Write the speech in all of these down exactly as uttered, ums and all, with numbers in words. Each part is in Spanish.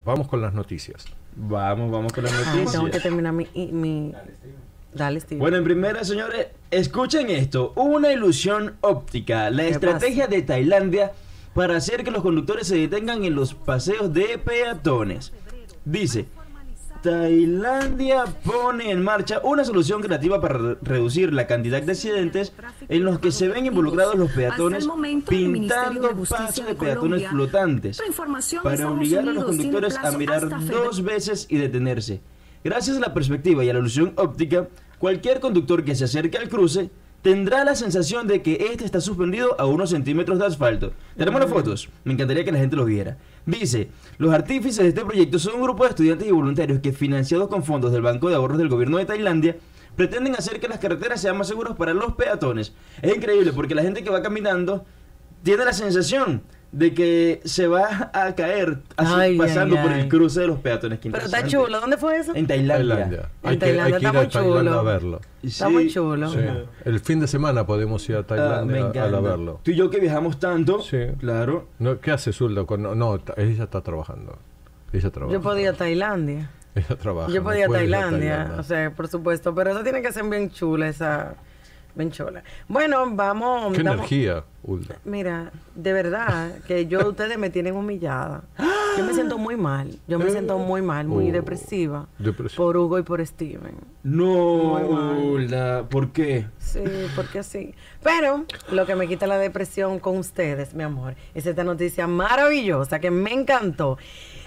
Vamos con las noticias. Vamos, vamos con las Ah, noticias. tengo que terminar mi... mi... Dale, Steve. Bueno, en primera, señores, escuchen esto. Una ilusión óptica. La ¿Qué estrategia de Tailandia para hacer que los conductores se detengan en los paseos de peatones. Dice, Tailandia pone en marcha una solución creativa para re reducir la cantidad de accidentes en los que se ven involucrados los peatones pintando pasos de peatones flotantes para obligar a los conductores a mirar dos veces y detenerse. Gracias a la perspectiva y a la ilusión óptica, cualquier conductor que se acerque al cruce tendrá la sensación de que este está suspendido a unos centímetros de asfalto. Tenemos las fotos, me encantaría que la gente los viera. Dice, los artífices de este proyecto son un grupo de estudiantes y voluntarios que, financiados con fondos del Banco de Ahorros del Gobierno de Tailandia, pretenden hacer que las carreteras sean más seguras para los peatones. Es increíble porque la gente que va caminando tiene la sensación de que se va a caer así, Ay, pasando ay, por ay. el cruce de los peatones. Qué Pero está interesante. chulo. ¿Dónde fue eso? En Tailandia. Tailandia. En Hay que, hay Tailandia que ir está a muy Tailandia chulo. a verlo. Está Sí. muy chulo. Sí. El fin de semana podemos ir a Ah, me Tailandia a, encanta. a verlo. Tú y yo que viajamos tanto, Sí. claro. No, ¿qué hace Zulda? Con, no, no, ta- ella está trabajando. Ella trabaja. Yo podía ir a Tailandia. Ella trabaja. Yo no podía ir a puede ir a Tailandia. Tailandia. O sea, por supuesto. Pero eso tiene que ser bien chula, esa... Bien chula. Bueno, vamos... Qué vamos- energía, Hulda. Mira, de verdad que yo, ustedes me tienen humillada. Yo me siento muy mal. Yo me siento muy mal, muy Oh, depresiva. depresiva. Por Hugo y por Steven. No, Muy mal. Hulda, ¿por qué? Sí, porque sí. Pero lo que me quita la depresión con ustedes, mi amor, es esta noticia maravillosa que me encantó.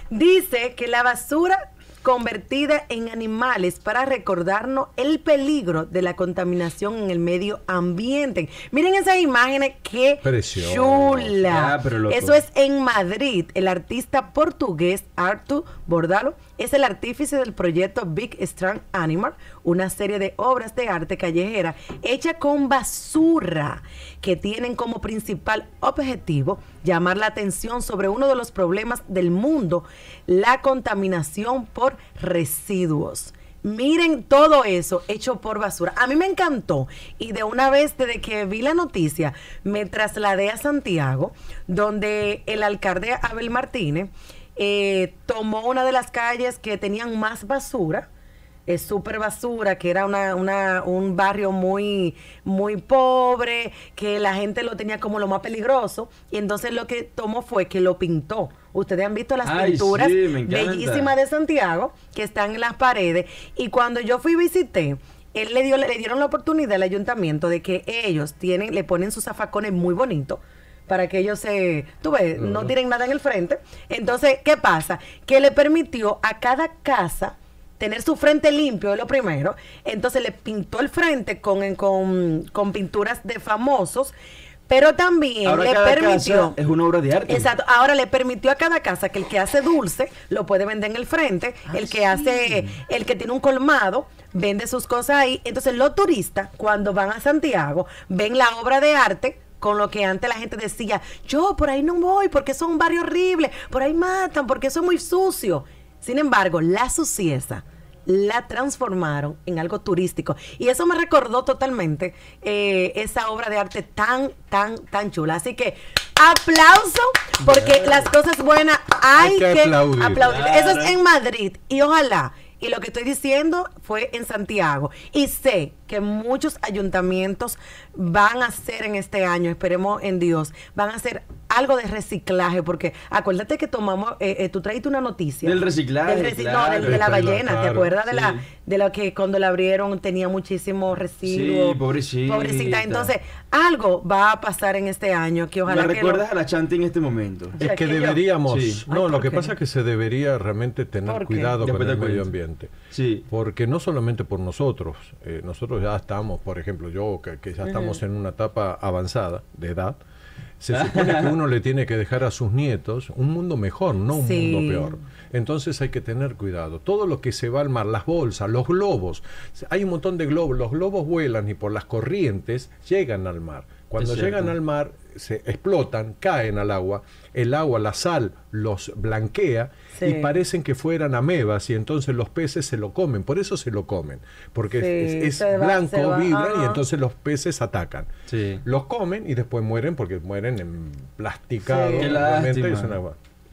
Dice que la basura convertida en animales para recordarnos el peligro de la contaminación en el medio ambiente. Miren esas imágenes, qué Precioso. chula. Ah, pero loco. Eso es en Madrid. El artista portugués Artur Bordalo es el artífice del proyecto Big Strong Animal, una serie de obras de arte callejera hecha con basura que tienen como principal objetivo llamar la atención sobre uno de los problemas del mundo, la contaminación por residuos. Miren todo eso hecho por basura. A mí me encantó y de una vez desde que vi la noticia me trasladé a Santiago, donde el alcalde Abel Martínez eh, tomó una de las calles que tenían más basura, es súper basura, que era una, una, un barrio muy, muy pobre, que la gente lo tenía como lo más peligroso, y entonces lo que tomó fue que lo pintó. Ustedes han visto las Ay, pinturas sí, me encanta. bellísimas de Santiago, que están en las paredes, y cuando yo fui y visité, él le dio, le dieron la oportunidad al ayuntamiento de que ellos tienen, le ponen sus zafacones muy bonitos, para que ellos se, tú ves, no tiren nada en el frente. Entonces, ¿qué pasa? Que le permitió a cada casa tener su frente limpio, es lo primero. Entonces le pintó el frente con, con, con pinturas de famosos, pero también Ahora le cada permitió... casa es una obra de arte. Exacto. Ahora le permitió a cada casa que el que hace dulce lo puede vender en el frente, Ah, el que sí. hace, el que tiene un colmado vende sus cosas ahí. Entonces los turistas cuando van a Santiago ven la obra de arte, con lo que antes la gente decía, yo por ahí no voy porque eso es un barrio horrible, por ahí matan porque eso es muy sucio. Sin embargo, la suciedad la transformaron en algo turístico. Y eso me recordó totalmente eh, esa obra de arte tan, tan, tan chula. Así que, aplauso, porque las cosas buenas hay, Hay que que, aplaudir. aplaudir. Claro. Eso es en Madrid. Y ojalá, y lo que estoy diciendo fue en Santiago. Y sé que muchos ayuntamientos van a hacer en este año, esperemos en Dios, van a hacer algo de reciclaje, porque acuérdate que tomamos, eh, eh, tú traíste una noticia. Del reciclaje, Del reci- claro. No, del- de, la Claro, ballena, ¿te claro, acuerdas de sí. la de lo que cuando la abrieron tenía muchísimo residuo? Sí, pobrecita. Pobrecita. Entonces, algo va a pasar en este año que ojalá Me que recuerdas lo- a la Chanti en este momento. O Es sea, que que yo- deberíamos... Sí. No, Ay, lo ¿por que qué? pasa es que se debería realmente tener ¿Por qué? cuidado con Después te el medio cuento. ambiente. Sí. Porque no solamente por nosotros, eh, nosotros ya estamos, por ejemplo, yo que, que ya estamos en una etapa avanzada de edad, se supone que uno le tiene que dejar a sus nietos un mundo mejor, no un Sí. mundo peor. Entonces hay que tener cuidado. Todo lo que se va al mar, las bolsas, los globos, hay un montón de globos, los globos vuelan y por las corrientes llegan al mar. Cuando Es llegan cierto. al mar, se explotan, caen al agua, el agua, la sal, los blanquea Sí. y parecen que fueran amebas y entonces los peces se lo comen, por eso se lo comen, porque Sí, es, es se va- blanco, se va, vibra y ajá. entonces los peces atacan. Sí. Los comen y después mueren porque mueren en plasticados. Sí. Qué realmente lástima. es una-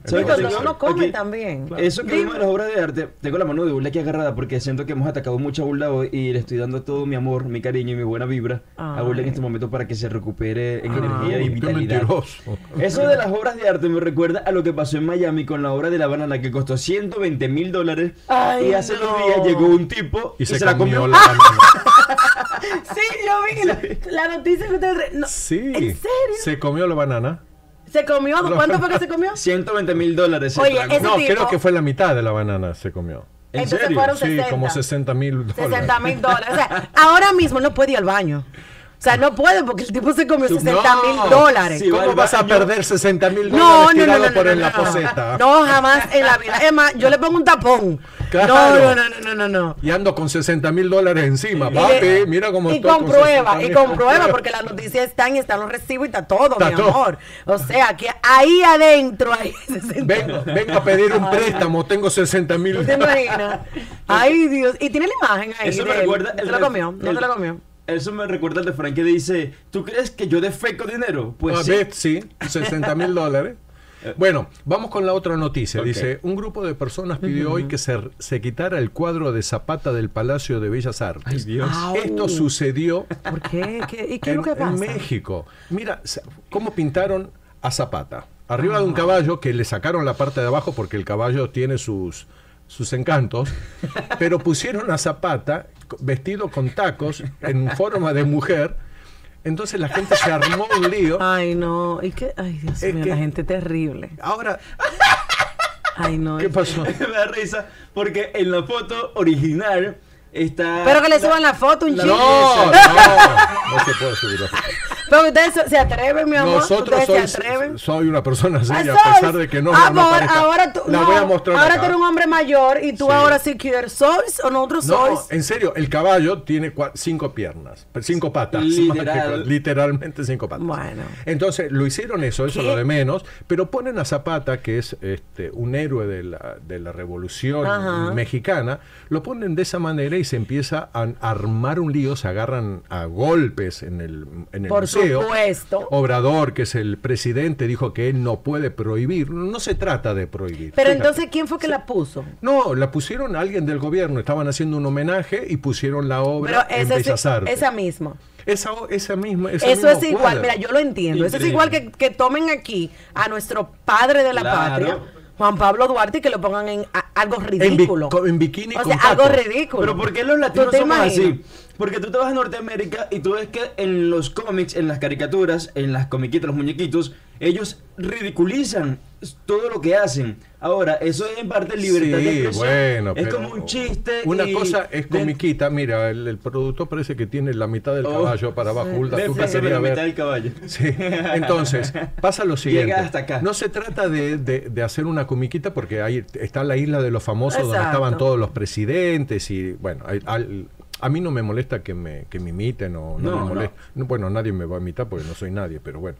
¿Sabes Digo, qué no, tengo? uno come Aquí- también. Eso que Dime. vimos de las obras de arte, tengo la mano de burla aquí agarrada porque siento que hemos atacado mucho a Burla hoy y le estoy dando todo mi amor, mi cariño y mi buena vibra a Burla en Ay. este momento para que se recupere en Ay. energía y Qué vitalidad. mentiroso. Eso de las obras de arte me recuerda a lo que pasó en Miami con la obra de la banana que costó ciento veinte mil dólares Ay, y hace no. dos días llegó un tipo Y, y, se, se la comió, comió. la banana. Sí, yo vi la, la noticia que ustedes... no, Sí. ¿En serio? Se comió la banana. ¿Se comió? ¿Cuánto fue que se comió? ciento veinte mil dólares. se Oye, tragó. ese No, tipo- creo que fue la mitad de la banana se comió. ¿En Entonces serio? fueron Sí, sesenta. como sesenta mil dólares. sesenta mil dólares. O sea, ahora mismo no puede ir al baño. O sea, no puede porque el tipo se comió Su- sesenta mil No. dólares. Sí, ¿Cómo va al vas a baño. perder sesenta mil No, dólares no, no, tirado no, no, por no, en la no. poseta? No, jamás en la vida. Es más, yo le pongo un tapón. Claro. No, no, no, no, no, no, no. Y ando con sesenta mil dólares encima, Y papi. le- Mira cómo y estoy con comprueba, y sesenta mil. comprueba, porque las noticias están y están los recibos y está todo, Está mi todo. amor. O sea, que ahí adentro hay sesenta. Vengo, vengo a pedir un Ay. préstamo, tengo sesenta mil. ¿Tú te imaginas? Ay, Dios. Y tiene la imagen ahí. Eso me de él. recuerda. ¿No el se lo ref- comió? ¿No el- se lo comió? Eso me recuerda el refrán que dice: ¿Tú crees que yo defeco dinero? Pues Ah, sí. ¿ves? Sí, sesenta mil dólares. Bueno, vamos con la otra noticia. Ok. Dice, un grupo de personas pidió hoy que se, se quitara el cuadro de Zapata del Palacio de Bellas Artes. Ay, Dios. Au. Esto sucedió ¿Por qué? ¿Qué? ¿Y qué es en, lo que pasa? en México. Mira, sa- cómo pintaron a Zapata. Arriba de un caballo que le sacaron la parte de abajo porque el caballo tiene sus, sus encantos, pero pusieron a Zapata co- vestido con tacos en forma de mujer. Entonces la gente se armó un lío. Ay, no. ¿Y qué? Ay, Dios Es mío, que- la gente terrible. Ahora, Ay, no. ¿qué pasó? Me da risa porque en la foto original está. Pero que le suban la foto, un la- chico. No, no, no se puede subir la foto. Pero ustedes se- se atreven, mi amor. Nosotros ustedes soy, se atreven. soy una persona Ah, seria, a sois. pesar de que no, Ah, no ahora, parezca. ahora tú, La no, voy a mostrar ahora acá. tú eres un hombre mayor y tú Sí. ahora sí quieres. ¿Sois o nosotros No, sois? en serio, el caballo tiene cua- cinco piernas, pe- cinco patas. Literal. más que cua- literalmente cinco patas. Bueno. Entonces, lo hicieron eso, eso ¿Qué? lo de menos, pero ponen a Zapata, que es este un héroe de la, de la revolución Ajá. mexicana, lo ponen de esa manera y se empieza a armar un lío, se agarran a golpes en el, en el Por museo. supuesto. Obrador, que es el presidente, dijo que él no puede prohibir. No se trata de prohibir. Pero Fíjate. entonces, ¿quién fue que la puso? No, la pusieron a alguien del gobierno. Estaban haciendo un homenaje y pusieron la Pero obra en esa, Bellas es, Artes. esa misma. Esa, esa misma. esa Eso misma es igual, cuadra. mira, yo lo entiendo. Eso es Increíble. igual que, que tomen aquí a nuestro padre de la Claro. patria, Juan Pablo Duarte, y que lo pongan en a- algo En, bi- ridículo. co- en bikini O con sea, algo tacos. ridículo. Pero ¿por qué los latinos ¿Tú te somos imaginas? así? Porque tú te vas a Norteamérica y tú ves que en los cómics, en las caricaturas, en las comiquitas, los muñequitos, ellos ridiculizan todo lo que hacen. Ahora, eso es en parte libertad de Sí, expresión. bueno, es pero como un chiste. Una y cosa es de- comiquita. Mira, el, el productor parece que tiene la mitad del Oh, caballo para abajo. sí. Hulda, de tú que frente de querías la mitad ver. del caballo. Sí, entonces, pasa lo siguiente. Llega hasta acá. No se trata de, de- de hacer una comiquita porque ahí está la isla de los famosos donde Exacto. estaban todos los presidentes y bueno, hay- al- a mí no me molesta que me, que me imiten o no, No, me no. molesta. No, bueno, nadie me va a imitar porque no soy nadie, pero bueno.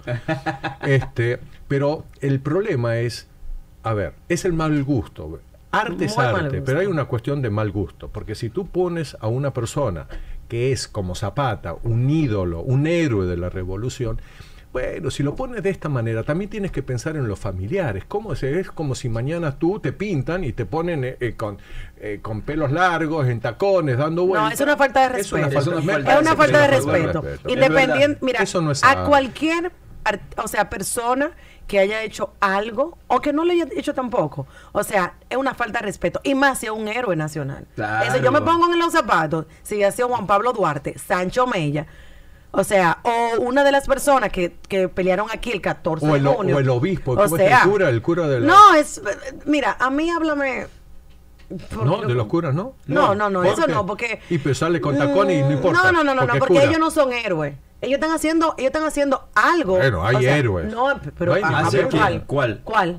este, pero el problema es, a ver, es el mal gusto. Arte es Muy mal arte, gusto. pero hay una cuestión de mal gusto, porque si tú pones a una persona que es como Zapata, un ídolo, un héroe de la revolución, bueno, si lo pones de esta manera, también tienes que pensar en los familiares. ¿Cómo es? Es como si mañana tú te pintan y te ponen eh, eh, con, eh, con pelos largos, en tacones, dando vueltas. No, es una falta de Es una respeto. falta, Es una me falta Es parece una que falta de es una respeto. respeto. Independiente, mira, Eso no es a sano. cualquier, ar- o sea, persona que haya hecho algo o que no le haya hecho tampoco. O sea, es una falta de respeto. Y más si es un héroe nacional. Claro. Eso, yo me pongo en los zapatos, si ha sido Juan Pablo Duarte, Sancho Mella, o sea, o una de las personas que, que pelearon aquí el catorce O el, de junio. o el obispo, O ¿cómo es sea, el cura? El cura de la... no, es, mira, a mí háblame... No, de los curas, ¿no? No, no, no, ¿Por eso qué? no, porque... Y pues sale con tacones y no Mm, importa. No, no, no, no, no, es porque cura. ellos no son héroes. Ellos están haciendo, ellos están haciendo algo. Bueno, hay O sea, héroes. No, pero No hay ah, ningún pero héroe. ¿cuál? ¿Cuál? ¿Cuál?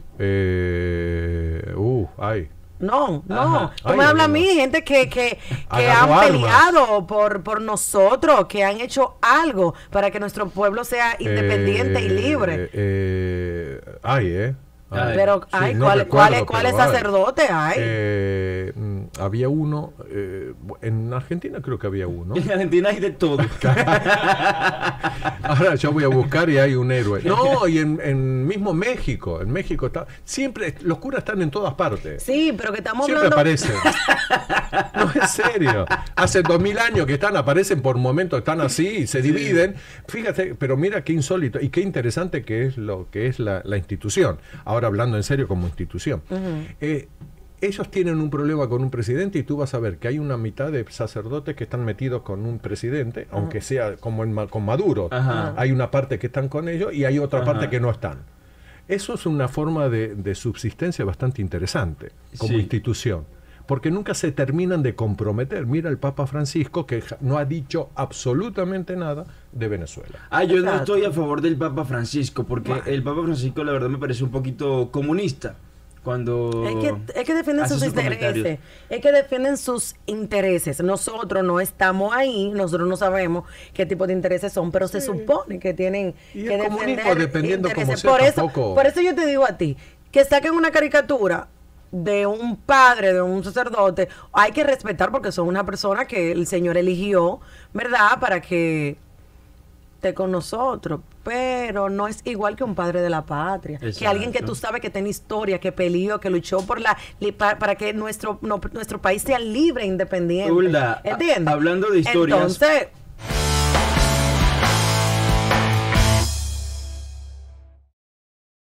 Eh, uh, ay. No, no. Ajá. Tú Ay, me hablas a no. mí, gente que, que, que Agarró han armas. peleado por, por nosotros, que han hecho algo para que nuestro pueblo sea independiente y Eh, libre. eh, ay, ¿eh? Ay. Pero, Sí, ay, no ¿cuál, recuerdo, cuál, cuál es pero ay. sacerdote? Ay. Eh, mm, había uno, eh, en Argentina creo que había uno. En Argentina hay de todo. Ahora yo voy a buscar y hay un héroe. No, y en, en mismo México, en México está, siempre, los curas están en todas partes. Sí, pero que estamos Siempre hablando... aparecen. No, es serio. Hace dos mil años que están, aparecen por momentos, están así, y se dividen. Fíjate, pero mira qué insólito y qué interesante que es lo que es la, la institución. Ahora hablando en serio como institución. Ujú. Eh, ellos tienen un problema con un presidente y tú vas a ver que hay una mitad de sacerdotes que están metidos con un presidente, uh-huh. aunque sea como en, con Maduro. Ajá. Hay una parte que están con ellos y hay otra Ajá. parte que no están. Eso es una forma de, de subsistencia bastante interesante como Sí. institución, porque nunca se terminan de comprometer. Mira el Papa Francisco que no ha dicho absolutamente nada de Venezuela. Ah, yo no Exacto. estoy a favor del Papa Francisco, porque Bueno. el Papa Francisco la verdad me parece un poquito comunista. Cuando Es que, es que defienden hace sus sus comentarios. intereses. Es que defienden sus intereses. Nosotros no estamos ahí, nosotros no sabemos qué tipo de intereses son, pero se supone que tienen Y que el comunismo, defender dependiendo cómo intereses. sea, por eso, tampoco- por eso yo te digo a ti, que saquen una caricatura de un padre, de un sacerdote, hay que respetar porque son una persona que el Señor eligió, ¿verdad? Para que esté con nosotros, pero no es igual que un padre de la patria, que Exacto. alguien que tú sabes que tiene historia, que peleó, que luchó por la li- pa- para que nuestro no- nuestro país sea libre e independiente. Hulda, a- ¿Entiendes? hablando de historias- Entonces,